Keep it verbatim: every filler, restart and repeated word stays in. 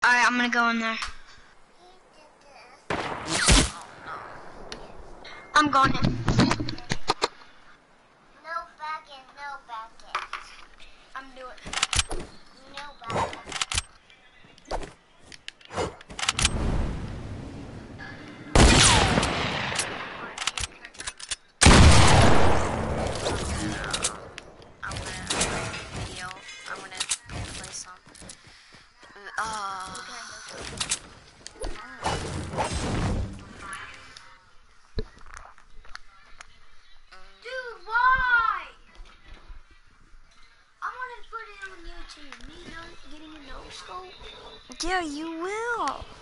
Alright, I'm gonna go in there. I'm going in. No back in, no back in. I'm doing it. No back in. I'm gonna video. I'm gonna play some. Uh, Dude, why? I want to put it on YouTube. Me not getting a no scope. yeah, you will.